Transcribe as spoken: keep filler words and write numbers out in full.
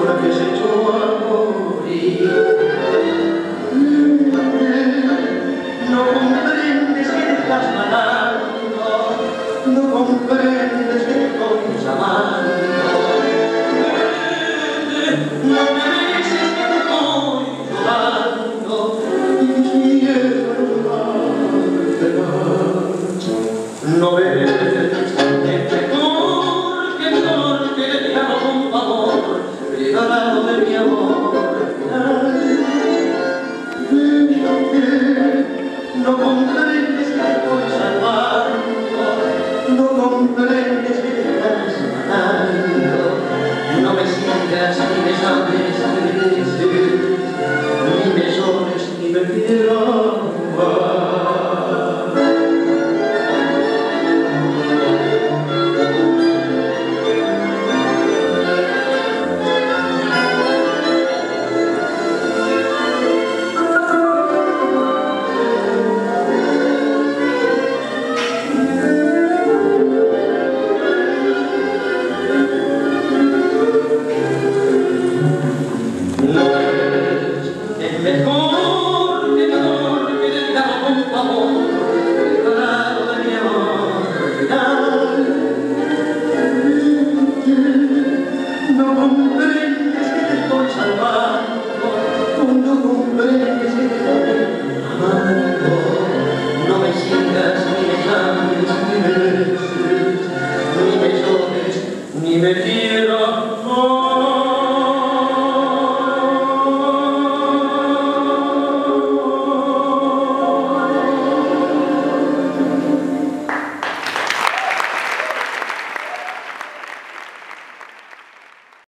que se echó a morir. No comprendes que te estás matando, no comprendes que te estoy llamando. No me dices que te estoy llorando y quiero amarte más. No ves que mejor que mejor que te llamo con favor, privado de mi amor final. No comprendes que te estoy salvando, no comprendes que te estás matando. No me sigas ni me llames, ni me beses, ni me llores, ni me quiero